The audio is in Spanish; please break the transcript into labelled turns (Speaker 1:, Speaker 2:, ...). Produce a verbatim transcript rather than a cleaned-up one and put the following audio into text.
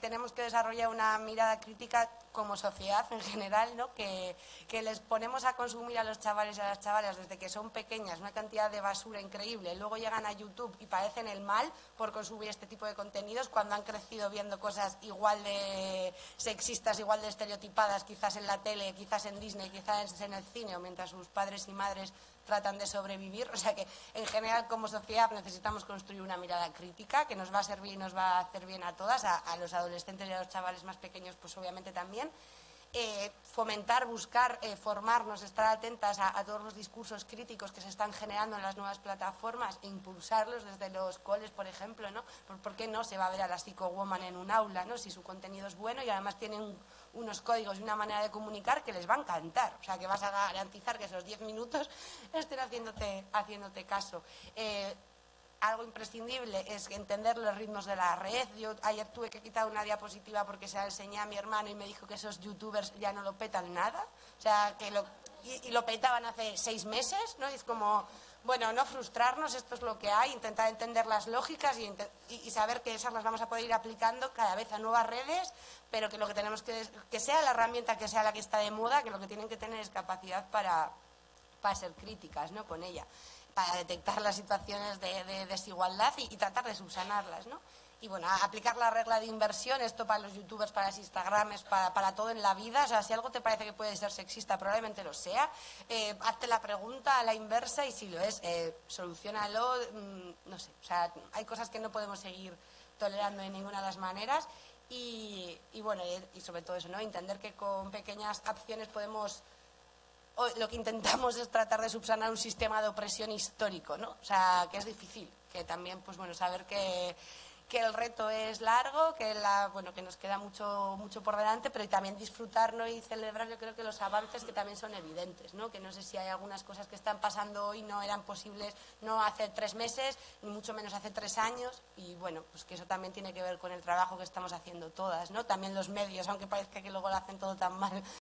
Speaker 1: tenemos que desarrollar una mirada crítica como sociedad en general, ¿no? Que, que les ponemos a consumir a los chavales y a las chavalas desde que son pequeñas una cantidad de basura increíble, luego llegan a YouTube y parecen el mal por consumir este tipo de contenidos cuando han crecido viendo cosas igual de sexistas, igual de estereotipadas, quizás en la tele, quizás en Disney, quizás en el cine, o mientras sus padres y madres tratan de sobrevivir. O sea que en general como sociedad necesitamos construir una mirada crítica que nos va a servir y nos va a hacer bien a todas, a, a los adolescentes y a los chavales más pequeños pues obviamente también. Eh, fomentar, buscar, eh, formarnos, estar atentas a, a todos los discursos críticos que se están generando en las nuevas plataformas e impulsarlos desde los coles, por ejemplo, ¿no? ¿Por, por qué no se va a ver a la Psychowoman en un aula, ¿no? Si su contenido es bueno y además tiene un, unos códigos y una manera de comunicar que les va a encantar. O sea, que vas a garantizar que esos diez minutos estén haciéndote, haciéndote caso. Eh, Algo imprescindible es entender los ritmos de la red. Yo ayer tuve que quitar una diapositiva porque se la enseñé a mi hermano y me dijo que esos youtubers ya no lo petan nada. O sea, que lo, y, y lo petaban hace seis meses, ¿no? Y es como, bueno, no frustrarnos, esto es lo que hay, intentar entender las lógicas y, y, y saber que esas las vamos a poder ir aplicando cada vez a nuevas redes, pero que lo que tenemos que, que sea la herramienta que sea la que está de moda, que lo que tienen que tener es capacidad para, para ser críticas, ¿no? Con ella, para detectar las situaciones de, de desigualdad y, y tratar de subsanarlas, ¿no? Y bueno, aplicar la regla de inversión, esto para los youtubers, para los instagrames, para, para todo en la vida. O sea, si algo te parece que puede ser sexista, probablemente lo sea. Eh, hazte la pregunta a la inversa y si lo es, eh, soluciónalo, mmm, no sé. O sea, hay cosas que no podemos seguir tolerando de ninguna de las maneras y, y bueno, y, y sobre todo eso, ¿no? Entender que con pequeñas acciones podemos... lo que intentamos es tratar de subsanar un sistema de opresión histórico, ¿no? O sea, que es difícil, que también, pues bueno, saber que, que el reto es largo, que la, bueno, que nos queda mucho, mucho por delante, pero y también disfrutarlo y celebrar, yo creo que los avances que también son evidentes, ¿no? Que no sé si hay algunas cosas que están pasando hoy no eran posibles no hace tres meses, ni mucho menos hace tres años, y bueno, pues que eso también tiene que ver con el trabajo que estamos haciendo todas, ¿no? También los medios, aunque parezca que luego lo hacen todo tan mal,